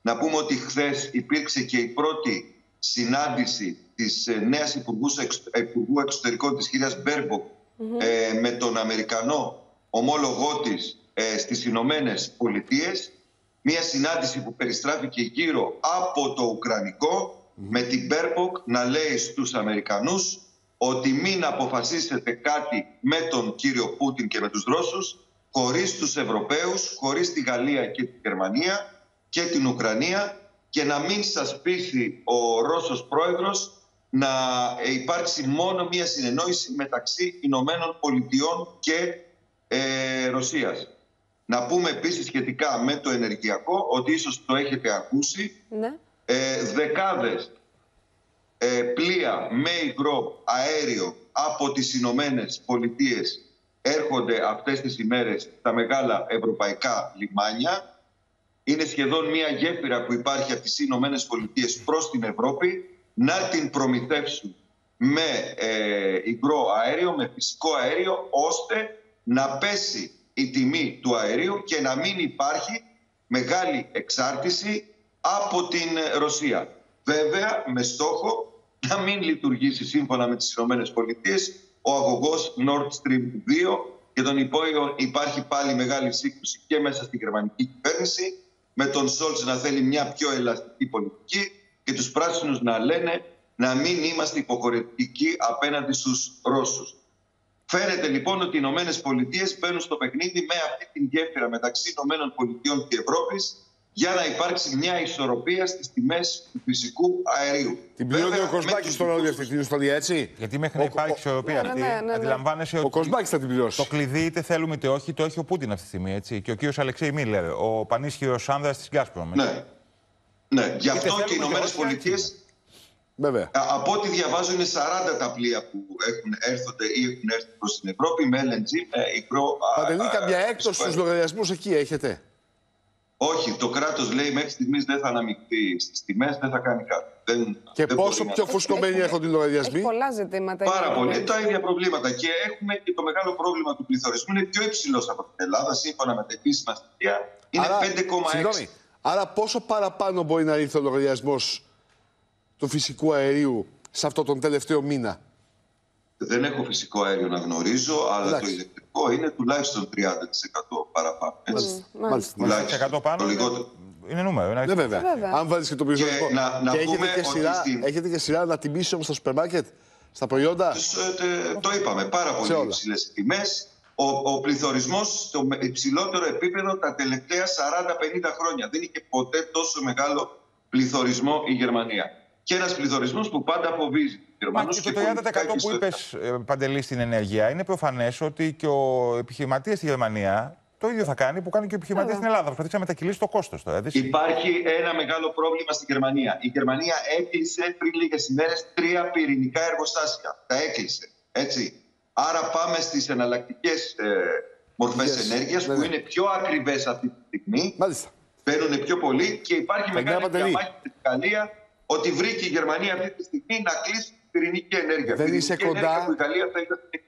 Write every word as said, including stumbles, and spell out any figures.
Να πούμε ότι χθες υπήρξε και η πρώτη συνάντηση της νέας Υπουργού Εξωτερικών της κυρίας Μπέρμποκ mm-hmm. ε, με τον Αμερικανό ομόλογό της ε, στις Ηνωμένες Πολιτείες. Μια συνάντηση που περιστράφηκε γύρω από το Ουκρανικό mm-hmm. με την Μπέρμποκ να λέει στους Αμερικανούς ότι μην αποφασίσετε κάτι με τον κύριο Πούτιν και με τους Ρώσους χωρίς τους Ευρωπαίους, χωρίς τη Γαλλία και τη Γερμανία και την Ουκρανία, και να μην σας πείσει ο Ρώσος πρόεδρος να υπάρξει μόνο μία συνεννόηση μεταξύ Ηνωμένων Πολιτειών και ε, Ρωσίας. Να πούμε επίσης σχετικά με το ενεργειακό, ότι ίσως το έχετε ακούσει, ναι. ε, δεκάδες ε, πλοία με υγρό αέριο από τις Ηνωμένες Πολιτείες έρχονται αυτές τις ημέρες στα μεγάλα ευρωπαϊκά λιμάνια. Είναι σχεδόν μια γέφυρα που υπάρχει από τις Ηνωμένες Πολιτείες προς την Ευρώπη, να την προμηθεύσουν με ε, υγρό αέριο, με φυσικό αέριο, ώστε να πέσει η τιμή του αερίου και να μην υπάρχει μεγάλη εξάρτηση από την Ρωσία. Βέβαια, με στόχο να μην λειτουργήσει σύμφωνα με τις Ηνωμένες Πολιτείες ο αγωγός Nord Stream δύο, και τον υπόιο υπάρχει πάλι μεγάλη σύγκρουση και μέσα στη γερμανική κυβέρνηση, με τον Σόλτς να θέλει μια πιο ελαστική πολιτική και τους πράσινους να λένε να μην είμαστε υποχωρητικοί απέναντι στους Ρώσους. Φαίνεται λοιπόν ότι οι Ηνωμένες Πολιτείες μπαίνουν στο παιχνίδι με αυτή την γέφυρα μεταξύ Ηνωμένων Πολιτειών και Ευρώπης, για να υπάρξει μια ισορροπία στις τιμές του φυσικού αερίου. Την πληρώνει ο Κοσμάκης στον όλη αυτή την ιστορία, έτσι. Γιατί μέχρι ο, να υπάρχει ισορροπία ναι, αυτή, ναι, ναι, ναι. αντιλαμβάνεσαι ο ότι. Ο Κοσμάκης θα την πληρώσει. Το κλειδί, είτε θέλουμε είτε όχι, το έχει ο Πούτιν αυτή τη στιγμή. Έτσι. Και ο κύριος Αλεξέη Μίλλερ, ο πανίσχυρος άνδρας της Γκάσπρομ. Ναι. Ναι, γι' αυτό και οι Ηνωμένες Πολιτείες. Βέβαια. Από ό,τι διαβάζω, είναι σαράντα τα πλοία που έχουν έρθονται ή έχουν έρθει προς την Ευρώπη με ελ εν τζι, με υγρό. Παντελή, καμιά έκπτωση στους λογαριασμούς εκεί έχετε? Όχι, το κράτος λέει μέχρι στιγμής δεν θα αναμειχθεί στις τιμές, δεν θα κάνει κάτι. Δεν, και δεν πόσο πιο να... φουσκωμένοι έχουν οι λογαριασμοί? Έχει πολλά ζητήματα. Πάρα πολύ. Τα ίδια προβλήματα. Και έχουμε και το μεγάλο πρόβλημα του πληθωρισμού. Είναι πιο υψηλός από την Ελλάδα, σύμφωνα με τα επίσημα στοιχεία. Είναι πέντε κόμμα έξι. Άρα πόσο παραπάνω μπορεί να ήρθε ο λογαριασμός του φυσικού αερίου σε αυτό τον τελευταίο μήνα? Δεν έχω φυσικό αέριο να γνωρίζω, αλλά εντάξει, το ηλεκτρικό είναι τουλάχιστον τριάντα τοις εκατό παραπάνω. Έτσι. Μάλιστα. τριάντα τοις εκατό πάνω το λιγότερο... είναι νούμερο. Είναι... Ναι, βέβαια. βέβαια. Αν βάλεις και το πληθωρισμό. Να, να και πούμε έχετε, και σειρά, στην... έχετε και σειρά να τιμήσει όμως στα σούπερ μάρκετ, στα προϊόντα. Το, το είπαμε, πάρα πολύ υψηλές τιμές. Ο, ο πληθωρισμός στο υψηλότερο επίπεδο τα τελευταία σαράντα πενήντα χρόνια. Δεν είχε ποτέ τόσο μεγάλο πληθωρισμό η Γερμανία. Και ένας πληθωρισμός που πάντα φοβίζει. Μα και το τριάντα τοις εκατό που είπες, Παντελή, στην ενέργεια, είναι προφανές ότι και ο επιχειρηματίας στη Γερμανία το ίδιο θα κάνει που κάνει και ο επιχειρηματίας στην Ελλάδα. Θα προσπαθήσει να μετακυλήσει το κόστος τώρα. Υπάρχει ένα μεγάλο πρόβλημα στη Γερμανία. Η Γερμανία έκλεισε πριν λίγες ημέρες τρία πυρηνικά εργοστάσια. Τα έκλεισε. Έτσι. Άρα πάμε στις εναλλακτικές ε, μορφές yes. ενέργειας που είναι πιο ακριβές αυτή τη στιγμή. Μάλιστα. Παίρνουν πιο πολύ και υπάρχει μεγάλη διαμάχη στην Γαλλία ότι βρήκε η Γερμανία αυτή τη στιγμή να κλείσει την πυρηνική ενέργεια. Δεν είσαι κοντά. Που η Γαλλία θα